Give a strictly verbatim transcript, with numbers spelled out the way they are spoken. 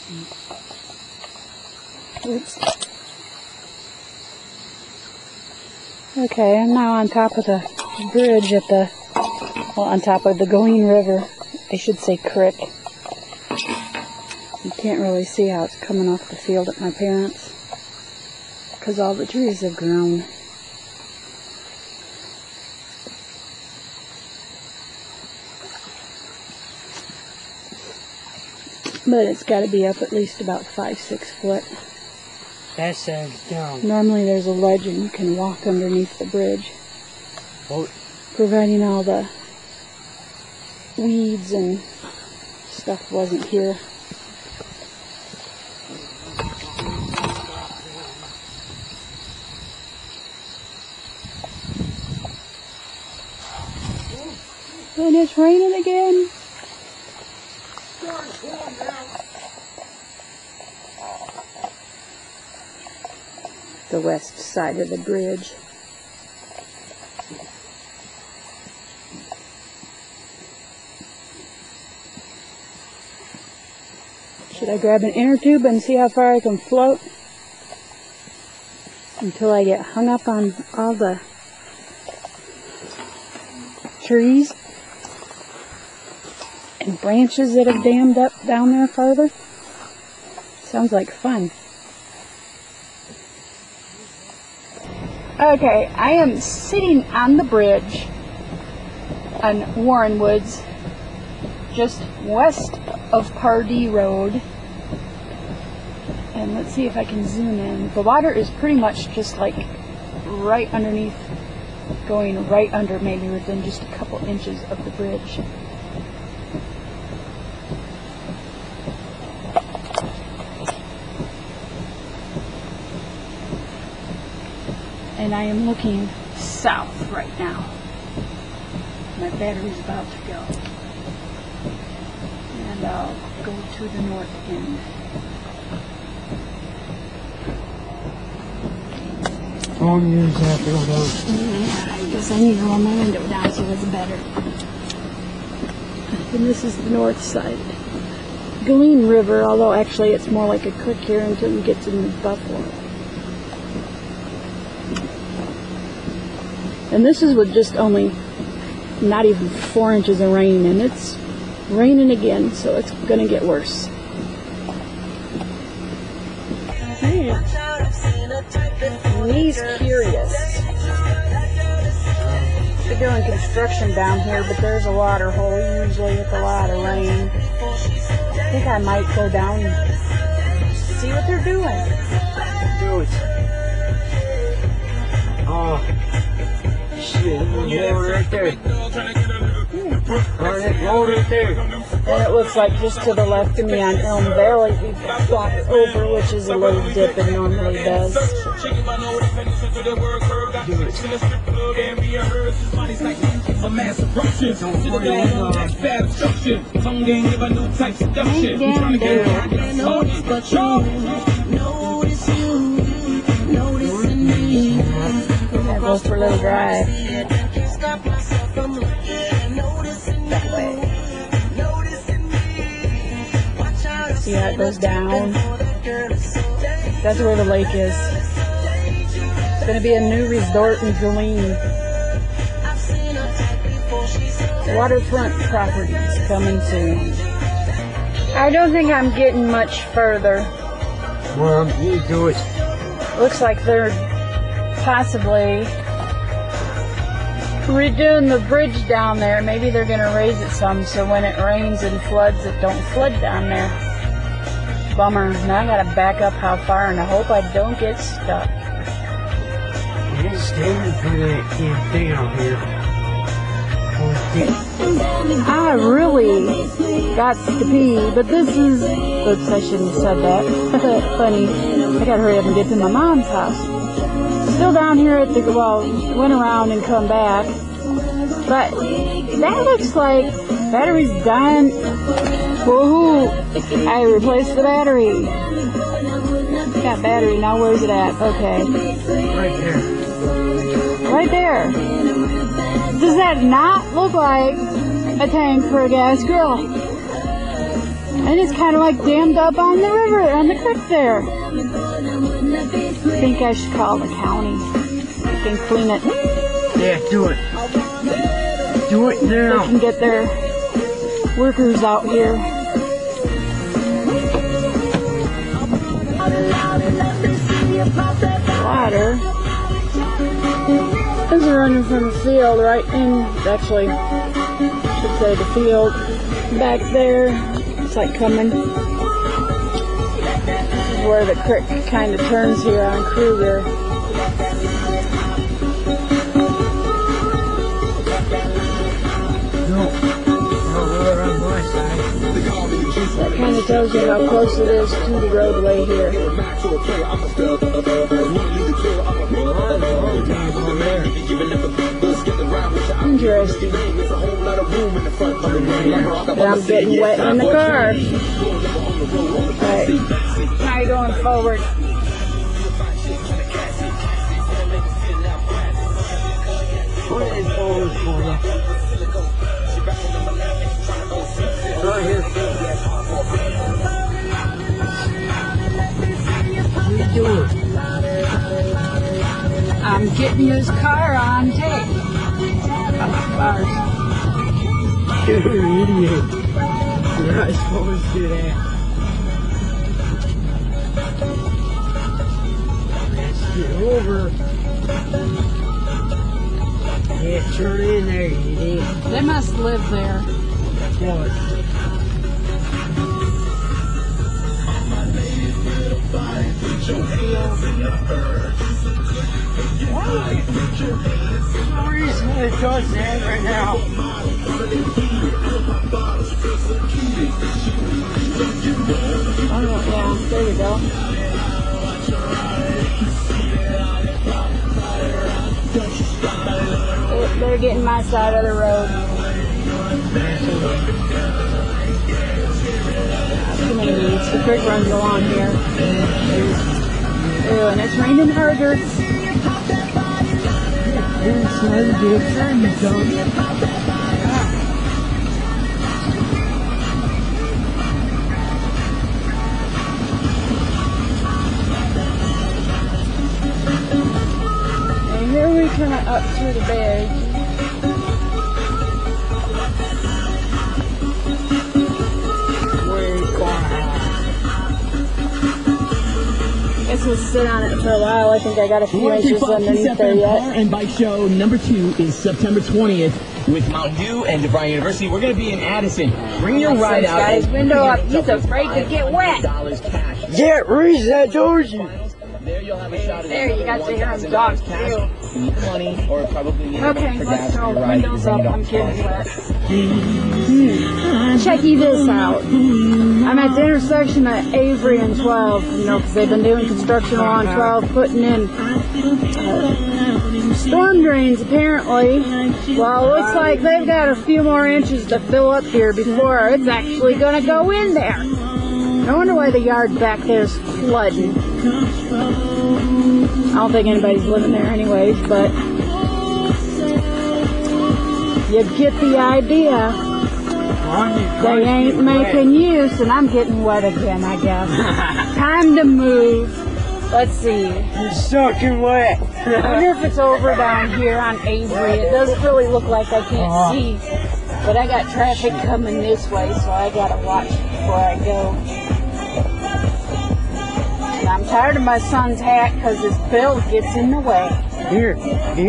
Oops. Okay, I'm now on top of the bridge at the, well, on top of the Galene River. I should say creek. You can't really see how it's coming off the field at my parents' because all the trees have grown. But it's got to be up at least about five, six foot. That sounds down. Normally there's a ledge and you can walk underneath the bridge. Oh. Providing all the weeds and stuff wasn't here. And it's raining again. The west side of the bridge. Should I grab an inner tube and see how far I can float until I get hung up on all the trees and branches that have dammed up down there farther? Sounds like fun. Okay, I am sitting on the bridge on Warren Woods, just west of Pardee Road. And let's see if I can zoom in. The water is pretty much just like right underneath, going right under, maybe within just a couple inches of the bridge. And I am looking south right now. My battery's about to go. And I'll go to the north end. Oh, you just have to go down. Yeah, I guess I need to roll my window down so it's better. And this is the north side. Galene River, although actually it's more like a creek here until you get to New Buffalo. And this is with just only not even four inches of rain, and it's raining again, so it's going to get worse. Hmm. He's curious. They're doing construction down here, but there's a water hole usually with a lot of rain. I think I might go down and see what they're doing. Do it. Oh. Shit, yeah, right there. Right, roll right there. And it looks like just to the left of me on Elm Valley, we've got over, which is a little dip it normally does. That goes for a little drive. That way. See how it goes down? That's where the lake is. It's going to be a new resort in Galene. Waterfront properties coming soon. I don't think I'm getting much further. Well, you do it. Looks like they're possibly redoing the bridge down there. Maybe they're going to raise it some so when it rains and floods, it don't flood down there. Bummer. Now I got to back up how far, and I hope I don't get stuck. You're standing for that damn thing out here. I really got to pee, but this is... Oops, I shouldn't have said that. Funny. I gotta hurry up and get to my mom's house. Still down here at the... Well, went around and come back. But that looks like battery's dying. Woohoo! I replaced the battery. Got battery, now where's it at? Okay. Right there. Right there. Does that not look like a tank for a gas grill? And it's kind of like dammed up on the river, on the creek there. I think I should call the county. They can clean it. Yeah, do it. Do it now. They can get their workers out here. Water is running from the field right in, actually, I should say the field back there. It's like coming. This is where the creek kind of turns here on Kruger. No. No, we're on my side. That kind of tells you how close it is to the roadway here. Interesting. And I'm getting wet in the car. Alright. Now you're going forward. What is forward for you? Right here. What are you doing? I'm getting this car on tape. Bars. You're an idiot. You're not supposed to do that. Let's get over. Yeah, turn in there, you idiot. They must live there. What? No reason it does that right now. Oh, yeah, there you go. They're, they're getting my side of the road. Too many weeds. The creek runs along here. Ew, and it's raining harder. It's not a good time, you dumb. And here we come up through the bed. Where you going? Guess we'll sit on it for a while. I think I got a few inches underneath there Car yet. and Bike Show number two is September twentieth with Mountain Dew and DeVry University. We're going to be in Addison. Bring your ride out. Got his window up. He's afraid to get wet. Dollars cash. Yeah, reason I told you. There you'll have a shot at There, you got to hear him talk too. money or probably Okay, let's go. Windows up. I'm getting wet. Hmm. Checky this out. I'm at the intersection of Avery and twelve, you know, because they've been doing construction along twelve, putting in uh, storm drains, apparently. Well, it looks like they've got a few more inches to fill up here before it's actually going to go in there. I wonder why the yard back there is flooding. I don't think anybody's living there anyways, but you get the idea. They ain't making use, and I'm getting wet again, I guess. Time to move. Let's see. You're soaking wet. I wonder if it's over down here on Avery. It does really look like I can't see. But I got traffic coming this way, so I gotta watch before I go. And I'm tired of my son's hat because his bill gets in the way. Here.